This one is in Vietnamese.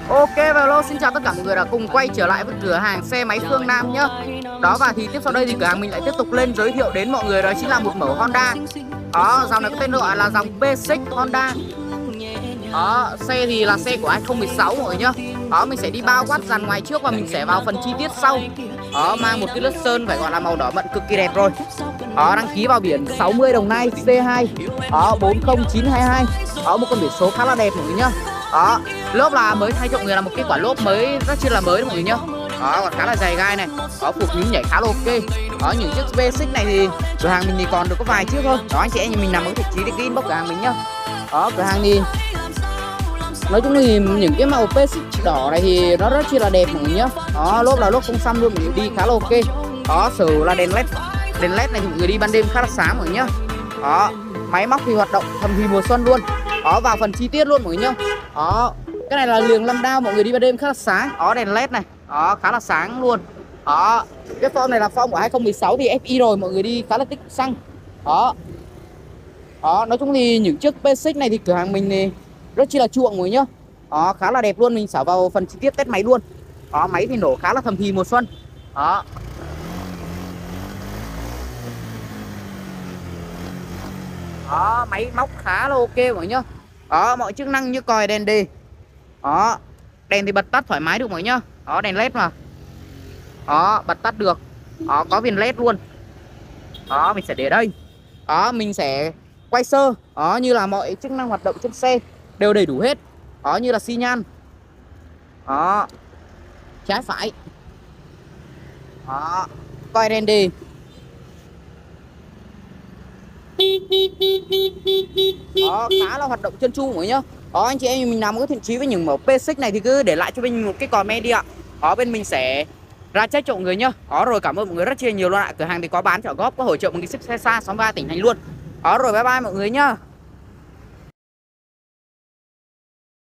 Ok và hello, xin chào tất cả mọi người đã cùng quay trở lại với cửa hàng xe máy Phương Nam nhá. Đó, và thì tiếp sau đây thì cửa hàng mình lại tiếp tục lên giới thiệu đến mọi người, đó chính là một mẫu Honda. Đó, dòng này có tên gọi là dòng Basic Honda. Đó, xe thì là xe của 2016 mọi người nhá. Đó, mình sẽ đi bao quát dàn ngoài trước và mình sẽ vào phần chi tiết sau. Đó, mang một cái lớp sơn phải gọi là màu đỏ mận cực kỳ đẹp rồi. Đó, đăng ký vào biển 60 Đồng Nai C2. Đó, 40922. Đó, một con biển số khá là đẹp mọi người nhá. Đó, lốp là mới thay cho mọi người là một cái quả lốp mới rất chi là mới mọi người nhá. Đó, còn khá là dày gai này. Đó, phục nhún nhảy khá là ok. Đó, những chiếc Basic này thì cửa hàng mình thì còn được có vài chiếc thôi. Đó, anh chị em mình nằm ở vị trí để inbox cửa hàng mình nhá. Đó, cửa hàng thì nói chung thì những cái màu Basic đỏ này thì nó rất chi là đẹp mọi người nhá. Đó, lốp là lốp không xăm luôn, mọi người đi khá là ok. Đó, sử là đèn led này thì mọi người đi ban đêm khá là sáng mọi người nhá. Đó, máy móc thì hoạt động thầm thì mùa xuân luôn. Đó, vào phần chi tiết luôn mọi người nhá. Đó, cái này là liềng 5 đao, mọi người đi ban đêm khá là sáng. Đó, đèn led này, đó, khá là sáng luôn. Đó, cái form này là form của 2016 thì FI rồi, mọi người đi khá là tích xăng. Đó. Đó, nói chung thì những chiếc Basic này thì cửa hàng mình thì rất chi là chuộng mọi người nhá. Đó, khá là đẹp luôn, mình xả vào phần chi tiết test máy luôn. Đó, máy thì nổ khá là thầm thì mùa xuân. Đó. Đó, máy móc khá là ok mọi người nhá. Đó, mọi chức năng như còi đèn đề. Đó, đèn thì bật tắt thoải mái được mọi người nhá. Đó, đèn led mà. Đó, bật tắt được. Đó, có viền led luôn. Đó, mình sẽ để đây. Đó, mình sẽ quay sơ. Đó, như là mọi chức năng hoạt động trên xe đều đầy đủ hết. Đó, như là xi nhan. Đó, trái phải. Đó, coi đèn đề. Đó, khá là hoạt động chân chu mọi người nhá. Đó, anh chị em mình làm có thiện chí với những mẫu Basic này thì cứ để lại cho mình một cái comment đi ạ. Đó, bên mình sẽ ra check cho mọi người nhá. Đó, rồi cảm ơn mọi người rất chia nhiều luôn ạ. Cửa hàng thì có bán trả góp, có hỗ trợ một cái ship xe xa 63 tỉnh thành luôn. Đó, rồi bye bye mọi người nhá.